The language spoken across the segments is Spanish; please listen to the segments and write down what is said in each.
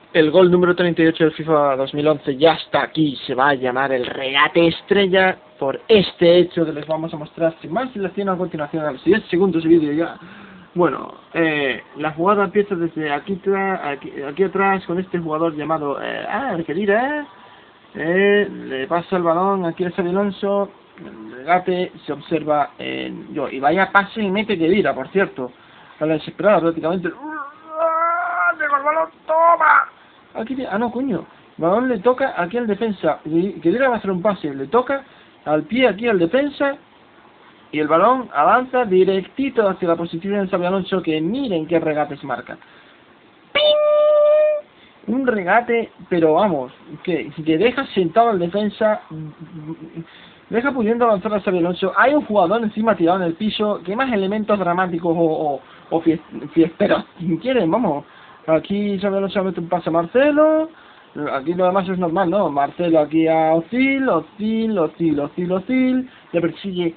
El gol número 38 del FIFA 2011 ya está aquí, se va a llamar el regate estrella por este hecho que les vamos a mostrar sin más dilación a continuación a los 10 segundos de vídeo ya. Bueno, la jugada empieza desde aquí atrás con este jugador llamado Kedira, le pasa el balón aquí a Xabi Alonso, el regate se observa en yo, y vaya pase y mete Kedira, por cierto, a la desesperada prácticamente. ¡Llegó el balón! ¡Toma! Aquí, no, coño. El balón le toca aquí al defensa. Kedira va a hacer un pase. Le toca al pie aquí al defensa. Y el balón avanza directito hacia la posición de Xabi Alonso. Que miren qué regates marca. ¡Ping! Un regate, pero vamos. Que deja sentado al defensa. Deja pudiendo avanzar a Xabi Alonso. Hay un jugador encima tirado en el piso. ¿Qué más elementos dramáticos o fiesteros quieren? Vamos. Aquí Xabi Alonso mete un pase a Marcelo. Aquí lo demás es normal, ¿no? Marcelo aquí a Ozil. Le persigue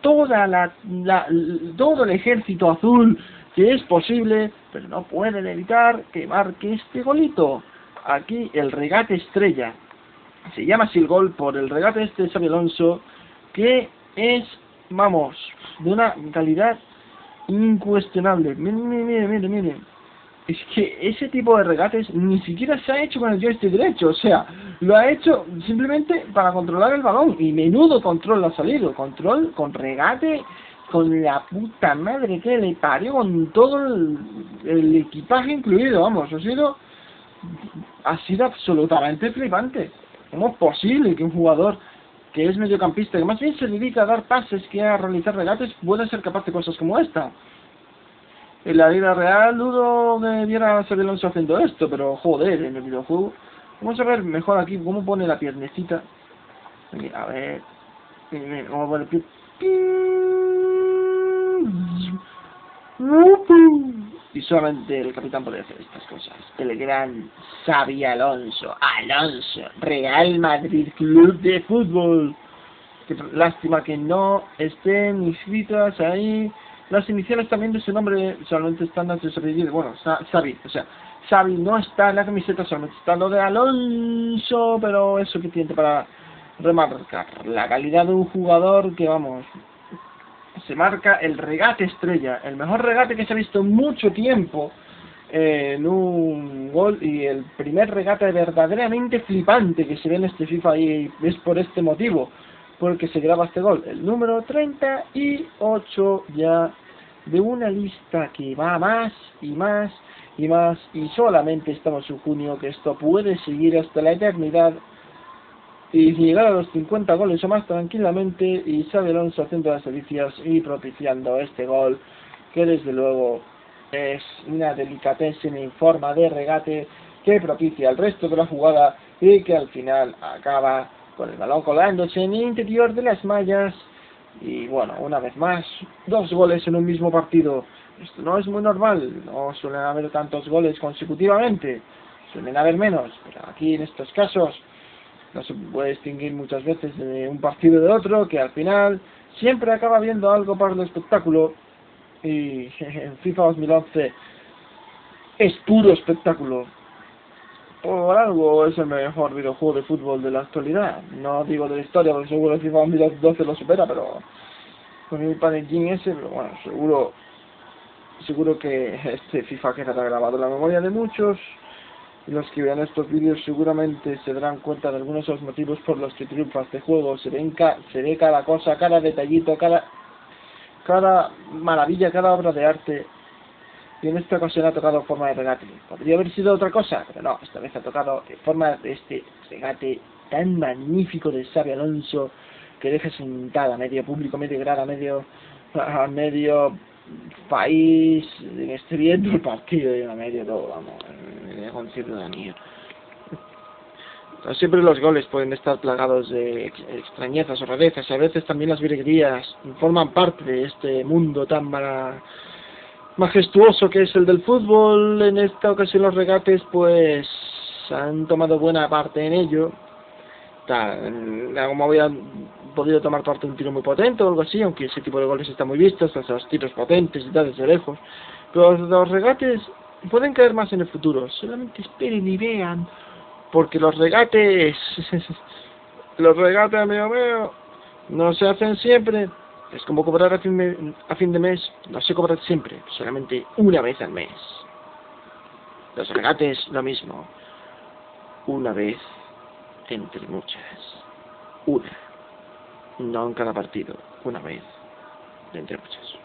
todo el ejército azul que es posible, pero no pueden evitar que marque este golito. Aquí el regate estrella. Se llama así el gol por el regate este de Xabi Alonso, que es, vamos, de una calidad incuestionable. Miren. Es que ese tipo de regates ni siquiera se ha hecho con el joystick derecho, o sea, lo ha hecho simplemente para controlar el balón, y menudo control ha salido, control con regate, con la puta madre que le parió, con todo el equipaje incluido, vamos, ha sido absolutamente flipante. ¿Cómo es posible que un jugador que es mediocampista, que más bien se dedica a dar pases que a realizar regates, pueda ser capaz de cosas como esta? En la vida real dudo que viera a Xabi Alonso haciendo esto, pero joder, en el videojuego. Vamos a ver mejor aquí cómo pone la piernecita. A ver. Vamos a poner el pie. Y solamente el capitán puede hacer estas cosas. El gran Xabi Alonso. Real Madrid Club de Fútbol. Qué lástima que no estén inscritas ahí. Las iniciales también de su nombre solamente están antes de su bueno, Xabi, o sea, Xabi no está en la camiseta, solamente está lo de Alonso, pero eso que tiene para remarcar la calidad de un jugador que, vamos, se marca el regate estrella, el mejor regate que se ha visto en mucho tiempo en un gol, y el primer regate verdaderamente flipante que se ve en este FIFA, y es por este motivo porque se graba este gol, el número 38 ya de una lista que va más, y solamente estamos en junio, que esto puede seguir hasta la eternidad y llegar a los 50 goles o más tranquilamente, y Xabi Alonso haciendo las delicias y propiciando este gol, que desde luego es una delicatessen en forma de regate que propicia el resto de la jugada y que al final acaba con el balón colándose en el interior de las mallas. Y bueno, una vez más, 2 goles en un mismo partido. Esto no es muy normal, no suelen haber tantos goles consecutivamente, suelen haber menos, pero aquí en estos casos no se puede distinguir muchas veces de un partido de otro, que al final siempre acaba viendo algo para el espectáculo. Y en FIFA 2011 es puro espectáculo. Por algo es el mejor videojuego de fútbol de la actualidad. No digo de la historia, porque seguro el FIFA 2012 lo supera, pero con el panellín ese, pero bueno, seguro que este FIFA quedará grabado en la memoria de muchos, y los que vean estos vídeos seguramente se darán cuenta de algunos de los motivos por los que triunfa este juego. Se ve cada cosa, cada detallito, cada maravilla, cada obra de arte. Y en esta ocasión ha tocado forma de regate. Podría haber sido otra cosa, pero no, esta vez ha tocado de forma de este regate tan magnífico de Xabi Alonso, que deja sentada a medio público, medio grada, medio país, esté viendo el partido y a medio todo, vamos, con ciudadanía. Siempre los goles pueden estar plagados de extrañezas o rarezas, y a veces también las virguerías forman parte de este mundo tan majestuoso que es el del fútbol. En esta ocasión los regates pues han tomado buena parte en ello. Como habían podido tomar parte un tiro muy potente o algo así, aunque ese tipo de goles está muy visto, hasta los tiros potentes y tal desde lejos. Pero los regates pueden caer más en el futuro. Solamente esperen y vean. Porque los regates, amigo mío, no se hacen siempre. Es como cobrar a fin de mes. No se cobra siempre, solamente una vez al mes. Los regates, lo mismo. Una vez entre muchas. Una. No en cada partido. Una vez entre muchas.